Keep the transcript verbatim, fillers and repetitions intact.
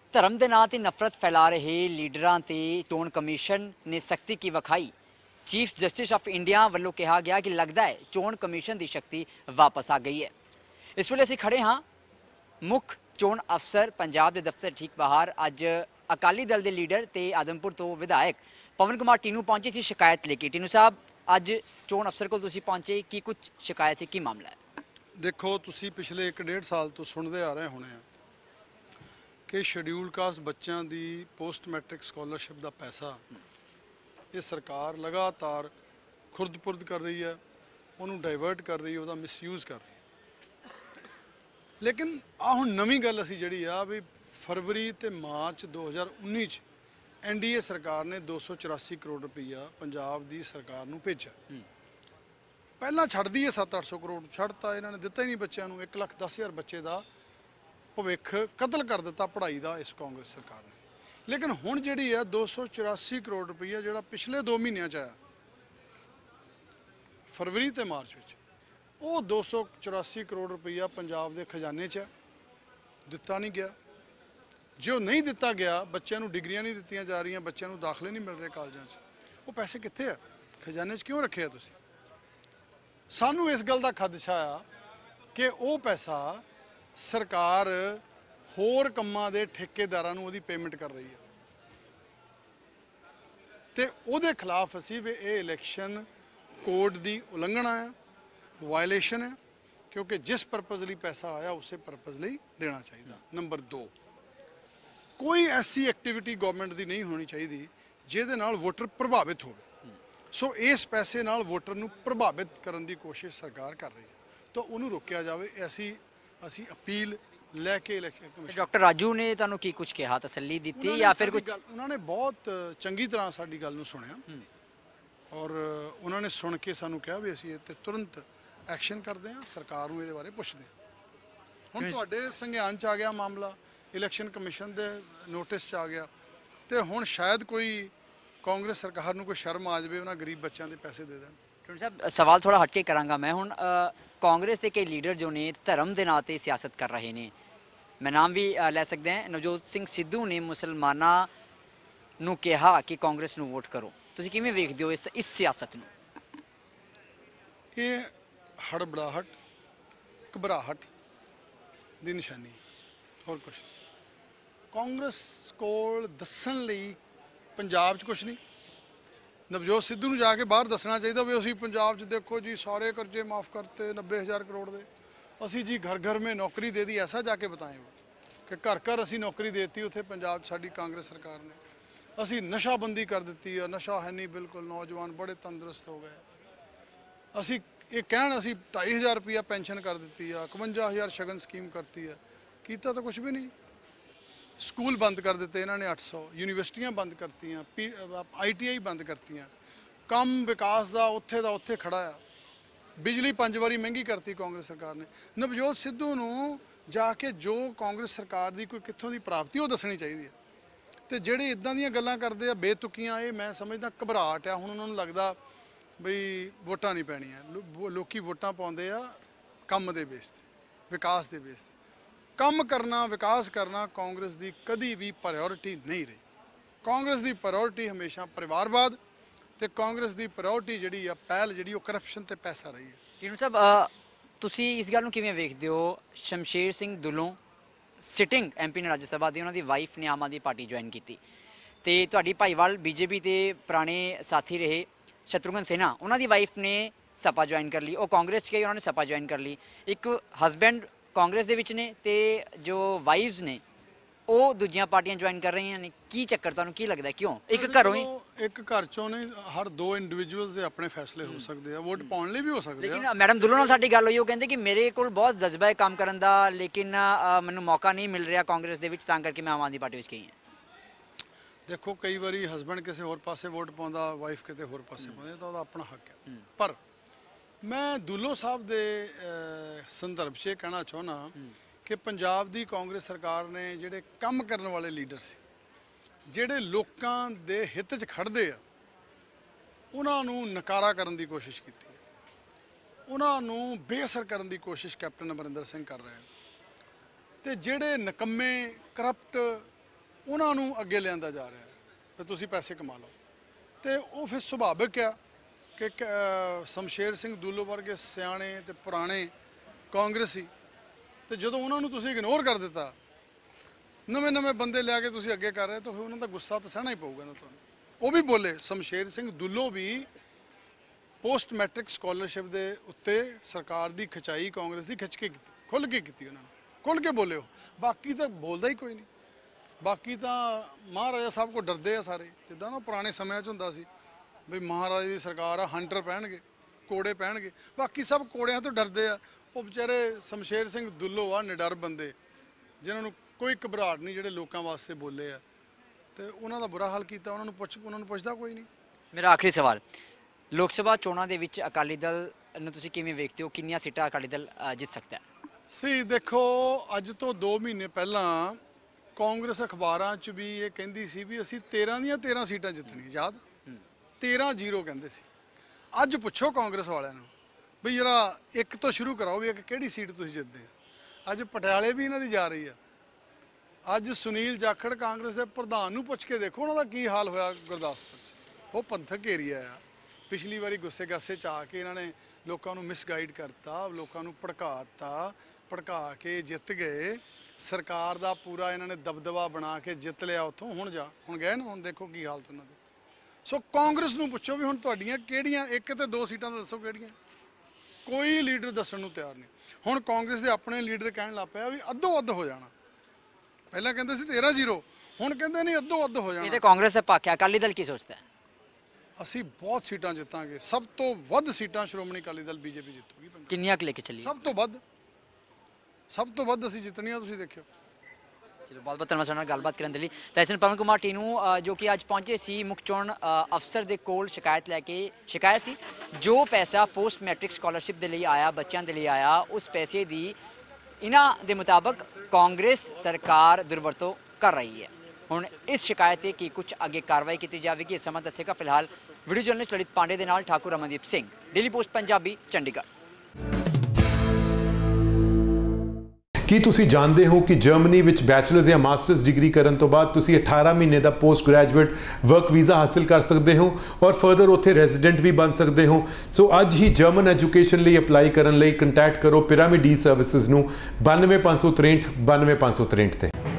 ਧਰਮ ਦੇ ਨਾਂ ਤੇ ਨਫ਼ਰਤ ਫੈਲਾ ਰਹੇ ਲੀਡਰਾਂ ਤੇ ਚੋਣ ਕਮਿਸ਼ਨ ਨੇ ਸਖਤੀ ਕੀ ਵਿਖਾਈ। ਚੀਫ ਜਸਟਿਸ ਆਫ ਇੰਡੀਆ ਵੱਲੋਂ ਕਿਹਾ ਗਿਆ ਕਿ ਲੱਗਦਾ ਹੈ ਚੋਣ ਕਮਿਸ਼ਨ ਦੀ ਸ਼ਕਤੀ ਵਾਪਸ ਆ ਗਈ ਹੈ। ਇਸ ਵੇਲੇ ਅਸੀਂ ਖੜੇ ਹਾਂ ਮੁੱਖ ਚੋਣ ਅਫਸਰ ਪੰਜਾਬ ਦੇ ਦਫ਼ਤਰ ਠੀਕ ਬਾਹਰ। ਅੱਜ ਅਕਾਲੀ ਦਲ ਦੇ ਲੀਡਰ ਤੇ ਆਦਮਪੁਰ ਤੋਂ ਵਿਧਾਇਕ ਪਵਨ ਕੁਮਾਰ ਟੀਨੂ ਪਹੁੰਚੇ ਸੀ ਸ਼ਿਕਾਇਤ ਲੈ ਕੇ। ਟੀਨੂ ਸਾਹਿਬ, ਅੱਜ ਚੋਣ ਅਫਸਰ ਕੋਲ ਤੁਸੀਂ ਪਹੁੰਚੇ, ਕੀ ਕੁਝ ਸ਼ਿਕਾਇਤ ਸੀ, ਕੀ ਮਾਮਲਾ ਹੈ? ਦੇਖੋ, ਤੁਸੀਂ ਪਿਛਲੇ ਇੱਕ ਡੇਢ ਸਾਲ ਤੋਂ ਸੁਣਦੇ ਆ ਰਹੇ ਹੋਣੇ ਆ ਕਿ ਸ਼ਡਿਊਲ ਕਾਸਟ ਬੱਚਿਆਂ ਦੀ ਪੋਸਟ ਮੈਟ੍ਰਿਕ ਸਕਾਲਰਸ਼ਿਪ ਦਾ ਪੈਸਾ ਇਹ ਸਰਕਾਰ ਲਗਾਤਾਰ ਖੁਰਦ-ਪੁਰਦ ਕਰ ਰਹੀ ਹੈ, ਉਹਨੂੰ ਡਾਇਵਰਟ ਕਰ ਰਹੀ ਹੈ, ਉਹਦਾ ਮਿਸਯੂਜ਼ ਕਰ ਰਹੀ ਹੈ। ਲੇਕਿਨ ਆ ਹੁਣ ਨਵੀਂ ਗੱਲ ਅਸੀਂ ਜਿਹੜੀ ਆ ਵੀ ਫਰਵਰੀ ਤੇ ਮਾਰਚ ਦੋ ਹਜ਼ਾਰ ਉੱਨੀ 'ਚ ਐਨ ਡੀ ਏ ਸਰਕਾਰ ਨੇ ਦੋ ਸੌ ਚੁਰਾਸੀ ਕਰੋੜ ਰੁਪਈਆ ਪੰਜਾਬ ਦੀ ਸਰਕਾਰ ਨੂੰ ਭੇਜਿਆ। ਪਹਿਲਾਂ ਛੱਡਦੀ ਹੈ ਸੱਤ ਅੱਠ ਸੌ ਕਰੋੜ, ਛੱਡਤਾ ਇਹਨਾਂ ਨੇ, ਦਿੱਤਾ ਹੀ ਨਹੀਂ ਬੱਚਿਆਂ ਨੂੰ। ਇੱਕ ਲੱਖ ਦਸ ਹਜ਼ਾਰ ਬੱਚੇ ਦਾ ਭਵਿੱਖ ਕਤਲ ਕਰ ਦਿੱਤਾ ਪੜ੍ਹਾਈ ਦਾ ਇਸ ਕਾਂਗਰਸ ਸਰਕਾਰ ਨੇ। ਲੇਕਿਨ ਹੁਣ ਜਿਹੜੀ ਆ ਦੋ ਸੌ ਚੁਰਾਸੀ ਕਰੋੜ ਰੁਪਈਆ ਜਿਹੜਾ ਪਿਛਲੇ ਦੋ ਮਹੀਨਿਆਂ 'ਚ ਆਇਆ ਫਰਵਰੀ ਤੇ ਮਾਰਚ ਵਿੱਚ, ਉਹ ਦੋ ਸੌ ਚੁਰਾਸੀ ਕਰੋੜ ਰੁਪਈਆ ਪੰਜਾਬ ਦੇ ਖਜ਼ਾਨੇ 'ਚ ਦਿੱਤਾ ਨਹੀਂ ਗਿਆ। ਜੋ ਨਹੀਂ ਦਿੱਤਾ ਗਿਆ, ਬੱਚਿਆਂ ਨੂੰ ਡਿਗਰੀਆਂ ਨਹੀਂ ਦਿੱਤੀਆਂ ਜਾ ਰਹੀਆਂ, ਬੱਚਿਆਂ ਨੂੰ ਦਾਖਲੇ ਨਹੀਂ ਮਿਲ ਰਹੇ ਕਾਲਜਾਂ 'ਚ, ਉਹ ਪੈਸੇ ਕਿੱਥੇ ਆ? ਖਜ਼ਾਨੇ 'ਚ ਕਿਉਂ ਰੱਖੇ ਆ ਤੁਸੀਂ? ਸਾਨੂੰ ਇਸ ਗੱਲ ਦਾ ਖਦਸ਼ਾ ਆ ਕਿ ਉਹ ਪੈਸਾ ਸਰਕਾਰ ਹੋਰ ਕੰਮਾਂ ਦੇ ਠੇਕੇਦਾਰਾਂ ਨੂੰ ਉਹਦੀ ਪੇਮੈਂਟ ਕਰ ਰਹੀ ਹੈ ਤੇ ਉਹਦੇ ਖਿਲਾਫ ਅਸੀਂ ਵੀ ਇਹ ਇਲੈਕਸ਼ਨ ਕੋਡ ਦੀ ਉਲੰਘਣਾ ਹੈ, ਵਾਇਲੇਸ਼ਨ ਹੈ, ਕਿਉਂਕਿ ਜਿਸ ਪਰਪਸ ਲਈ ਪੈਸਾ ਆਇਆ ਉਸੇ ਪਰਪਸ ਲਈ ਦੇਣਾ ਚਾਹੀਦਾ। ਨੰਬਰ ਦੋ, ਕੋਈ ਐਸੀ ਐਕਟੀਵਿਟੀ ਗਵਰਨਮੈਂਟ ਦੀ ਨਹੀਂ ਹੋਣੀ ਚਾਹੀਦੀ ਜਿਹਦੇ ਨਾਲ ਵੋਟਰ ਪ੍ਰਭਾਵਿਤ ਹੋਵੇ। ਸੋ ਇਸ ਪੈਸੇ ਨਾਲ ਵੋਟਰ ਨੂੰ ਪ੍ਰਭਾਵਿਤ ਕਰਨ ਦੀ ਕੋਸ਼ਿਸ਼ ਸਰਕਾਰ ਕਰ ਰਹੀ ਹੈ ਤਾਂ ਉਹਨੂੰ ਰੋਕਿਆ ਜਾਵੇ। ਅਸੀਂ ਅਸੀਂ ਅਪੀਲ ਲੈ ਕੇ ਇਲੈਕਸ਼ਨ ਕਮਿਸ਼ਨ। ਡਾਕਟਰ ਰਾਜੂ ਨੇ ਤੁਹਾਨੂੰ ਕੀ ਕੁਝ ਕਿਹਾ, ਤਸੱਲੀ ਦਿੱਤੀ ਜਾਂ ਫਿਰ ਕੁਝ? ਉਹਨਾਂ ਨੇ ਬਹੁਤ ਚੰਗੀ ਤਰ੍ਹਾਂ ਸਾਡੀ ਗੱਲ ਨੂੰ ਸੁਣਿਆ ਔਰ ਉਹਨਾਂ ਨੇ ਸੁਣ ਕੇ ਸਾਨੂੰ ਕਿਹਾ ਵੀ ਅਸੀਂ ਇਹ 'ਤੇ ਤੁਰੰਤ ਐਕਸ਼ਨ ਕਰਦੇ ਹਾਂ, ਸਰਕਾਰ ਨੂੰ ਇਹਦੇ ਬਾਰੇ ਪੁੱਛਦੇ ਹਾਂ। ਹੁਣ ਤੁਹਾਡੇ ਸੰਗਿਆਨ 'ਚ ਆ ਗਿਆ ਮਾਮਲਾ, ਇਲੈਕਸ਼ਨ ਕਮਿਸ਼ਨ ਦੇ ਨੋਟਿਸ 'ਚ ਆ ਗਿਆ, ਤੇ ਹੁਣ ਸ਼ਾਇਦ ਕੋਈ ਕਾਂਗਰਸ ਸਰਕਾਰ ਨੂੰ ਕੋਈ ਸ਼ਰਮ ਆ ਜਾਵੇ, ਉਹਨਾਂ ਗਰੀਬ ਬੱਚਿਆਂ ਦੇ ਪੈਸੇ ਦੇ ਦੇਣ। ਡਾਕਟਰ ਸਾਹਿਬ, ਸਵਾਲ ਥੋੜਾ ਹਟ ਕੇ ਕਰਾਂਗਾ ਮੈਂ ਹੁਣ। ਕਾਂਗਰਸ ਦੇ ਕਈ ਲੀਡਰ ਜੋ ਨੇ ਧਰਮ ਦੇ ਨਾਂ ਤੇ ਸਿਆਸਤ ਕਰ ਰਹੇ ਨੇ, ਮੈਂ ਨਾਮ ਵੀ ਲੈ ਸਕਦੇ ਹਾਂ। ਨਵਜੋਤ ਸਿੰਘ ਸਿੱਧੂ ਨੇ ਮੁਸਲਮਾਨਾਂ ਨੂੰ ਕਿਹਾ ਕਿ ਕਾਂਗਰਸ ਨੂੰ ਵੋਟ ਕਰੋ। ਤੁਸੀਂ ਕਿਵੇਂ ਵੇਖਦੇ ਹੋ ਇਸ ਇਸ ਸਿਆਸਤ ਨੂੰ? ਇਹ ਹੜਬੜਾਹਟ, ਘਬਰਾਹਟ ਦੀ ਨਿਸ਼ਾਨੀ, ਹੋਰ ਕੁਛ ਨਹੀਂ। ਕਾਂਗਰਸ ਕੋਲ ਦੱਸਣ ਲਈ ਪੰਜਾਬ 'ਚ ਕੁਛ ਨਹੀਂ। ਨਵਜੋਤ ਸਿੱਧੂ ਨੂੰ ਜਾ ਕੇ ਬਾਹਰ ਦੱਸਣਾ ਚਾਹੀਦਾ ਵੀ ਅਸੀਂ ਪੰਜਾਬ 'ਚ ਦੇਖੋ ਜੀ ਸਾਰੇ ਕਰਜ਼ੇ ਮਾफ़ ਕਰਤੇ ਨੱਬੇ ਹਜ਼ਾਰ ਕਰੋੜ ਦੇ, ਅਸੀਂ ਜੀ ਘਰ ਘਰ में नौकरी दे दी, ऐसा जाके बताएं वो कि घर घर ਅਸੀਂ ਨੌਕਰੀ ਦੇਤੀ ਉੱਥੇ ਪੰਜਾਬ 'ਚ ਸਾਡੀ ਕਾਂਗਰਸ ਸਰਕਾਰ ਨੇ। ਅਸੀਂ ਨਸ਼ਾਬੰਦੀ ਕਰ ਦਿੱਤੀ ਹੈ, ਨਸ਼ਾ ਹੈ ਨਹੀਂ ਬਿਲਕੁਲ, ਨੌਜਵਾਨ ਬੜੇ ਤੰਦਰੁਸਤ ਹੋ ਗਏ। ਅਸੀਂ ਇਹ ਕਹਿਣ ਅਸੀਂ ਢਾਈ ਹਜ਼ਾਰ ਰੁਪਈਆ ਪੈਨਸ਼ਨ ਕਰ ਦਿੱਤੀ ਆ, ਇਕਵੰਜਾ ਹਜ਼ਾਰ ਸ਼ਗਨ ਸਕੀਮ ਕਰਤੀ ਹੈ, ਕੀਤਾ ਤਾਂ ਕੁਛ ਵੀ ਨਹੀਂ। ਸਕੂਲ ਬੰਦ ਕਰ ਦਿੱਤੇ ਇਹਨਾਂ ਨੇ ਅੱਠ ਸੌ, ਯੂਨੀਵਰਸਿਟੀਆਂ ਬੰਦ ਕਰਤੀਆਂ, ਪੀ ਆਈ ਟੀ ਆਈ ਬੰਦ ਕਰਤੀਆਂ। ਕੰਮ ਵਿਕਾਸ ਦਾ ਉੱਥੇ ਦਾ ਉੱਥੇ ਖੜਾ ਆ। ਬਿਜਲੀ ਪੰਜ ਵਾਰੀ ਮਹਿੰਗੀ ਕਰਤੀ ਕਾਂਗਰਸ ਸਰਕਾਰ ਨੇ। ਨਵਜੋਤ ਸਿੱਧੂ ਨੂੰ ਜਾ ਕੇ ਜੋ ਕਾਂਗਰਸ ਸਰਕਾਰ ਦੀ ਕੋਈ ਕਿੱਥੋਂ ਦੀ ਪ੍ਰਾਪਤੀ ਉਹ ਦੱਸਣੀ ਚਾਹੀਦੀ ਹੈ। ਤੇ ਜਿਹੜੇ ਇਦਾਂ ਦੀਆਂ ਗੱਲਾਂ ਕਰਦੇ ਆ ਬੇਤੁਕੀਆਂ, ਇਹ ਮੈਂ ਸਮਝਦਾ ਘਬਰਾਹਟ ਆ। ਹੁਣ ਉਹਨਾਂ ਨੂੰ ਲੱਗਦਾ ਬਈ ਵੋਟਾਂ ਨਹੀਂ ਪੈਣੀਆਂ। ਲੋਕੀ ਵੋਟਾਂ ਪਾਉਂਦੇ ਆ ਕੰਮ ਦੇ ਬੇਸ 'ਤੇ, ਵਿਕਾਸ ਦੇ ਬੇਸ 'ਤੇ। ਕੰਮ ਕਰਨਾ, ਵਿਕਾਸ ਕਰਨਾ ਕਾਂਗਰਸ ਦੀ ਕਦੀ ਵੀ ਪ੍ਰਾਇਓਰਿਟੀ ਨਹੀਂ ਰਹੀ। ਕਾਂਗਰਸ ਦੀ ਪ੍ਰਾਇਓਰਿਟੀ ਹਮੇਸ਼ਾ ਪਰਿਵਾਰਵਾਦ ਤੇ ਕਾਂਗਰਸ ਦੀ ਪ੍ਰਾਇਓਰਿਟੀ ਜਿਹੜੀ ਆ, ਪਹਿਲ ਜਿਹੜੀ, ਉਹ ਕਰਪਸ਼ਨ ਤੇ ਪੈਸਾ ਰਹੀ ਹੈ। ਟੀਨੂ ਸਾਹਿਬ, ਤੁਸੀਂ ਇਸ ਗੱਲ ਨੂੰ ਕਿਵੇਂ ਵੇਖਦੇ ਹੋ? Shamsher Singh Dullo sitting M P ਨੇ ਰਾਜ ਸਭਾ ਦੀ, ਉਹਨਾਂ ਦੀ ਵਾਈਫ ਨੇ ਆਮ ਆਦਮੀ ਪਾਰਟੀ ਜੁਆਇਨ ਕੀਤੀ, ਤੇ ਤੁਹਾਡੀ ਭਾਈਵਾਲ ਬੀਜੇਪੀ ਦੇ ਪੁਰਾਣੇ ਸਾਥੀ ਰਹੇ ਸ਼ਤਰੂਘਨ ਸਿਨਹਾ, ਉਹਨਾਂ ਦੀ ਵਾਈਫ ਨੇ ਸਪਾ ਜੁਆਇਨ ਕਰ ਲਈ। ਉਹ ਕਾਂਗਰਸ 'ਚ ਗਈ, ਉਹਨਾਂ ਨੇ ਸਪਾ ਜੁਆਇਨ ਕਰ ਲਈ। ਇੱਕ ਹਸਬੈਂਡ ਕਾਂਗਰਸ ਦੇ ਵਿੱਚ ਨੇ ਤੇ ਜੋ ਵਾਈਫਸ ਨੇ ਉਹ ਦੂਜੀਆਂ ਪਾਰਟੀਆਂ ਜੁਆਇਨ ਕਰ ਰਹੀਆਂ ਨੇ। ਕੀ ਚੱਕਰ, ਤੁਹਾਨੂੰ ਕੀ ਲੱਗਦਾ ਕਿਉਂ? ਇੱਕ ਘਰੋਂ ਹੀ, ਇੱਕ ਘਰ ਚੋਂ ਨਹੀਂ, ਹਰ ਦੋ ਇੰਡੀਵਿਜੂਅਲਸ ਦੇ ਆਪਣੇ ਫੈਸਲੇ ਹੋ ਸਕਦੇ ਆ, ਵੋਟ ਪਾਉਣ ਲਈ ਵੀ ਹੋ ਸਕਦੇ ਆ। ਲੇਕਿਨ ਮੈਡਮ ਦੁੱਲੋਂ ਨਾਲ ਸਾਡੀ ਗੱਲ ਹੋਈ, ਉਹ ਕਹਿੰਦੇ ਕਿ ਮੇਰੇ ਕੋਲ ਬਹੁਤ ਜਜ਼ਬਾ ਹੈ ਕੰਮ ਕਰਨ ਦਾ, ਲੇਕਿਨ ਮੈਨੂੰ ਮੌਕਾ ਨਹੀਂ ਮਿਲ ਰਿਹਾ ਕਾਂਗਰਸ ਦੇ ਵਿੱਚ, ਤਾਂ ਕਰਕੇ ਮੈਂ ਆਮ ਆਦਮੀ ਪਾਰਟੀ ਵਿੱਚ ਗਈ ਹਾਂ। ਦੇਖੋ, ਕਈ ਵਾਰੀ ਹਸਬੈਂਡ ਕਿਸੇ ਹੋਰ ਪਾਸੇ ਵੋਟ ਪਾਉਂਦਾ, ਵਾਈਫ ਕਿਤੇ ਹੋਰ ਪਾਸੇ ਪਾਉਂਦੀ, ਤਾਂ ਉਹਦਾ ਆਪਣਾ ਹੱਕ ਹੈ। ਪਰ ਮੈਂ ਦੁੱਲੋ ਸਾਹਿਬ ਦੇ ਸੰਦਰਭ 'ਚ ਇਹ ਕਹਿਣਾ ਚਾਹੁੰਦਾ ਕਿ ਪੰਜਾਬ ਦੀ ਕਾਂਗਰਸ ਸਰਕਾਰ ਨੇ ਜਿਹੜੇ ਕੰਮ ਕਰਨ ਵਾਲੇ ਲੀਡਰ ਸੀ, ਜਿਹੜੇ ਲੋਕਾਂ ਦੇ ਹਿੱਤ 'ਚ ਖੜਦੇ ਆ, ਉਹਨਾਂ ਨੂੰ ਨਕਾਰਾ ਕਰਨ ਦੀ ਕੋਸ਼ਿਸ਼ ਕੀਤੀ ਹੈ। ਉਹਨਾਂ ਨੂੰ ਬੇਅਸਰ ਕਰਨ ਦੀ ਕੋਸ਼ਿਸ਼ ਕੈਪਟਨ ਅਮਰਿੰਦਰ ਸਿੰਘ ਕਰ ਰਿਹਾ। ਤੇ ਜਿਹੜੇ ਨਿਕੰਮੇ, ਕਰਪਟ ਉਹਨਾਂ ਨੂੰ ਅੱਗੇ ਲਿਆਂਦਾ ਜਾ ਰਿਹਾ ਹੈ ਵੀ ਤੁਸੀਂ ਪੈਸੇ ਕਮਾ ਲਓ। ਤੇ ਉਹ ਫਿਰ ਸੁਭਾਵਿਕ ਆ ਕਿ ਕ- ਅਹ ਸ਼ਮਸ਼ੇਰ ਸਿੰਘ ਦੁੱਲੋ ਵਰਗੇ ਸਿਆਣੇ ਤੇ ਪੁਰਾਣੇ ਕਾਂਗਰਸੀ, ਤੇ ਜਦੋਂ ਉਹਨਾਂ ਨੂੰ ਤੁਸੀਂ ਇਗਨੋਰ ਕਰ ਦਿੱਤਾ, ਨਵੇਂ ਨਵੇਂ ਬੰਦੇ ਲਿਆ ਕੇ ਤੁਸੀਂ ਅੱਗੇ ਕਰ ਰਹੇ, ਤਾਂ ਫਿਰ ਉਹਨਾਂ ਦਾ ਗੁੱਸਾ ਤਾਂ ਸਹਿਣਾ ਹੀ ਪਊਗਾ ਨਾ ਤੁਹਾਨੂੰ। ਉਹ ਵੀ ਬੋਲੇ, ਸ਼ਮਸ਼ੇਰ ਸਿੰਘ ਦੁੱਲੋ ਵੀ ਪੋਸਟ ਮੈਟ੍ਰਿਕ ਸਕਾਲਰਸ਼ਿਪ ਦੇ ਉੱਤੇ ਸਰਕਾਰ ਦੀ ਖਿਚਾਈ ਕਾਂਗਰਸ ਦੀ ਖਿੱਚ ਕੇ ਕੀਤੀ, ਖੁੱਲ੍ਹ ਕੇ ਕੀਤੀ ਉਹਨਾਂ ਨੇ, ਖੁੱਲ੍ਹ ਕੇ ਬੋਲੇ ਉਹ। ਬਾਕੀ ਤਾਂ ਬੋਲਦਾ ਹੀ ਕੋਈ ਨਹੀਂ। ਬਾਕੀ ਤਾਂ ਮਹਾਰਾਜਾ ਸਾਹਿਬ ਕੋਲ ਡਰਦੇ ਆ ਸਾਰੇ, ਜਿੱਦਾਂ ਨਾ ਪੁਰਾਣੇ ਸਮਿਆਂ 'ਚ ਹੁੰਦਾ ਸੀ ਵੀ ਮਹਾਰਾਜਾ ਦੀ ਸਰਕਾਰ ਆ, ਹੰਟਰ ਪਹਿਨਗੇ, ਕੋੜੇ ਪਹਿਨਗੇ, ਬਾਕੀ ਸਭ ਕੋੜਿਆਂ ਤੋਂ ਡਰਦੇ ਆ। ਉਹ ਵਿਚਾਰੇ ਸ਼ਮਸ਼ੇਰ ਸਿੰਘ ਦੁੱਲੋ ਆ ਨਿਡਰ ਬੰਦੇ, ਜਿਨ੍ਹਾਂ ਨੂੰ ਕੋਈ ਘਬਰਾਹਟ ਨਹੀਂ, ਜਿਹੜੇ ਲੋਕਾਂ ਵਾਸਤੇ ਬੋਲੇ ਆ, ਤੇ ਉਹਨਾਂ ਦਾ ਬੁਰਾ ਹਾਲ ਕੀਤਾ। ਉਹਨਾਂ ਨੂੰ ਪੁੱਛ ਉਹਨਾਂ ਨੂੰ ਪੁੱਛਦਾ ਕੋਈ ਨਹੀਂ। ਮੇਰਾ ਆਖਰੀ ਸਵਾਲ, ਲੋਕ ਸਭਾ ਚੋਣਾਂ ਦੇ ਵਿੱਚ ਅਕਾਲੀ ਦਲ ਨੂੰ ਤੁਸੀਂ ਕਿਵੇਂ ਵੇਖਦੇ ਹੋ? ਕਿੰਨੀਆਂ ਸੀਟਾਂ ਅਕਾਲੀ ਦਲ ਅ, ਜਿੱਤ ਸਕਦਾ ਹੈ? ਸੀ ਦੇਖੋ, ਅੱਜ ਤੋਂ ਦੋ ਮਹੀਨੇ ਪਹਿਲਾਂ ਕਾਂਗਰਸ ਅਖਬਾਰਾਂ 'ਚ ਵੀ ਇਹ ਕਹਿੰਦੀ ਸੀ ਵੀ ਅਸੀਂ ਤੇਰਾਂ ਦੀਆਂ ਤੇਰਾਂ ਸੀਟਾਂ ਜਿੱਤਣੀਆਂ, ਯਾਦ? ਤੇਰਾਂ ਜ਼ੀਰੋ ਕਹਿੰਦੇ ਸੀ। ਅੱਜ ਪੁੱਛੋ ਕਾਂਗਰਸ ਵਾਲਿਆਂ ਨੂੰ ਵੀ ਜਰਾ ਇੱਕ ਤੋਂ ਸ਼ੁਰੂ ਕਰਾਓ ਵੀ ਇੱਕ ਕਿਹੜੀ ਸੀਟ ਤੁਸੀਂ ਜਿੱਤਦੇ ਆ। ਅੱਜ ਪਟਿਆਲੇ ਵੀ ਇਹਨਾਂ ਦੀ ਜਾ ਰਹੀ ਆ। ਅੱਜ ਸੁਨੀਲ ਜਾਖੜ ਕਾਂਗਰਸ ਦੇ ਪ੍ਰਧਾਨ ਨੂੰ ਪੁੱਛ ਕੇ ਦੇਖੋ ਉਹਨਾਂ ਦਾ ਕੀ ਹਾਲ ਹੋਇਆ ਗੁਰਦਾਸਪੁਰ 'ਚ। ਉਹ ਪੰਥਕ ਏਰੀਆ ਆ। ਪਿਛਲੀ ਵਾਰੀ ਗੁੱਸੇ ਗਾਸੇ 'ਚ ਆ ਕੇ ਇਹਨਾਂ ਨੇ ਲੋਕਾਂ ਨੂੰ ਮਿਸਗਾਈਡ ਕਰਤਾ, ਲੋਕਾਂ ਨੂੰ ਭੜਕਾ ਦਿੱਤਾ, ਭੜਕਾ ਕੇ ਜਿੱਤ ਗਏ। ਸਰਕਾਰ ਦਾ ਪੂਰਾ ਇਹਨਾਂ ਨੇ ਦਬਦਬਾ ਬਣਾ ਕੇ ਜਿੱਤ ਲਿਆ ਉੱਥੋਂ। ਹੁਣ ਜਾ ਹੁਣ ਗਏ ਨਾ, ਹੁਣ ਦੇਖੋ ਕੀ ਹਾਲਤ ਉਹਨਾਂ ਦੀ। ਸੋ ਕਾਂਗਰਸ ਨੂੰ ਪੁੱਛੋ ਵੀ ਹੁਣ ਤੁਹਾਡੀਆਂ ਕਿਹੜੀਆਂ, ਇੱਕ ਤੇ ਦੋ ਸੀਟਾਂ ਦਾ ਦੱਸੋ ਕਿਹੜੀਆਂ। ਕੋਈ ਲੀਡਰ ਦੱਸਣ ਨੂੰ ਤਿਆਰ ਨਹੀਂ। ਹੁਣ ਕਾਂਗਰਸ ਦੇ ਆਪਣੇ ਲੀਡਰ ਕਹਿਣ ਲੱਗ ਪਿਆ ਵੀ ਅੱਧੋ ਅੱਧ ਹੋ ਜਾਣਾ। ਪਹਿਲਾਂ ਕਹਿੰਦੇ ਸੀ ਤੇਰਾਂ ਜ਼ੀਰੋ, ਹੁਣ ਕਹਿੰਦੇ ਨਹੀਂ ਅੱਧੋ ਅੱਧ ਹੋ ਇਹ ਜਾਣਾ। ਤਾਂ ਕਾਂਗਰਸ ਦਾ ਪੱਖ ਹੈ, ਅਕਾਲੀ ਦਲ ਕੀ ਸੋਚਦਾ ਹੈ? ਅਸੀਂ ਬਹੁਤ ਸੀਟਾਂ ਜਿੱਤਾਂਗੇ, ਸਭ ਤੋਂ ਵੱਧ ਸੀਟਾਂ ਸ਼੍ਰੋਮਣੀ ਅਕਾਲੀ ਦਲ ਬੀਜੇਪੀ ਜਿੱਤੂਗੀ ਪੰਜਾਬ। ਕਿੰਨੀਆਂ ਕੁ ਲੈ ਕੇ ਚੱਲੀਏ? ਸਭ ਤੋਂ ਵੱਧ, ਸਭ ਤੋਂ ਵੱਧ ਅਸੀਂ ਜਿੱਤਣੀਆਂ, ਤੁਸੀਂ ਦੇਖਿਓ। ਚਲੋ, ਬਹੁਤ ਬਹੁਤ ਧੰਨਵਾਦ ਸਾਡੇ ਨਾਲ ਗੱਲਬਾਤ ਕਰਨ ਦੇ ਲਈ। ਤਹਿਸੀਲ ਪਵਨ ਕੁਮਾਰ ਟੀਨੂ ਅ, ਜੋ ਕਿ ਅੱਜ ਪਹੁੰਚੇ ਸੀ ਮੁੱਖ ਚੋਣ ਅ, ਅਫਸਰ ਦੇ ਕੋਲ ਸ਼ਿਕਾਇਤ ਲੈ ਕੇ। ਸ਼ਿਕਾਇਤ ਸੀ ਜੋ ਪੈਸਾ ਪੋਸਟ ਮੈਟ੍ਰਿਕ ਸਕਾਲਰਸ਼ਿਪ ਦੇ ਲਈ ਆਇਆ, ਬੱਚਿਆਂ ਦੇ ਲਈ ਆਇਆ, ਉਸ ਪੈਸੇ ਦੀ ਇਹਨਾਂ ਦੇ ਮੁਤਾਬਕ ਕਾਂਗਰਸ ਸਰਕਾਰ ਦੁਰਵਰਤੋਂ ਕਰ ਰਹੀ ਹੈ। ਹੁਣ ਇਸ ਸ਼ਿਕਾਇਤ ਤੇ ਕੀ ਕੁਝ ਅੱਗੇ ਕਾਰਵਾਈ ਕੀਤੀ ਜਾਵੇਗੀ, ਇਹ ਸਮਾਂ ਦੱਸੇਗਾ। ਫਿਲਹਾਲ ਵੀਡੀਓ ਜਰਨਲਿਸਟ ਲਲਿਤ ਪਾਂਡੇ ਦੇ ਨਾਲ ਠਾਕੁਰ ਅਮਨਦੀਪ ਸਿੰਘ, ਡੇਲੀ ਪੋਸਟ ਪੰਜਾਬੀ, ਚੰਡੀਗੜ੍ਹ। ਕੀ ਤੁਸੀਂ ਜਾਣਦੇ ਹੋ ਕਿ ਜਰਮਨੀ ਵਿੱਚ ਬੈਚਲਰਸ ਜਾਂ ਮਾਸਟਰਸ ਡਿਗਰੀ ਕਰਨ ਤੋਂ ਬਾਅਦ ਤੁਸੀਂ ਅਠਾਰਾਂ ਮਹੀਨੇ ਦਾ ਪੋਸਟ ਗ੍ਰੈਜੂਏਟ ਵਰਕ ਵੀਜ਼ਾ ਹਾਸਲ ਕਰ ਸਕਦੇ ਹੋ ਔਰ ਫਰਦਰ ਉੱਥੇ ਰੈਜ਼ੀਡੈਂਟ ਵੀ ਬਣ ਸਕਦੇ ਹੋ। ਸੋ ਅੱਜ ਹੀ ਜਰਮਨ ਐਜੂਕੇਸ਼ਨ ਲਈ ਅਪਲਾਈ ਕਰਨ ਲਈ ਕੰਟੈਕਟ ਕਰੋ ਪਿਰਾਮਿਡ ਈ ਸਰਵਿਸਿਜ਼ ਨੂੰ ਬਾਨਵੇਂ ਪੰਜ ਸੌ ਤਰੇਂਹਠ ਬਾਨਵੇਂ ਪੰਜ ਸੌ ਤਰੇਂਹਠ ਤੇ।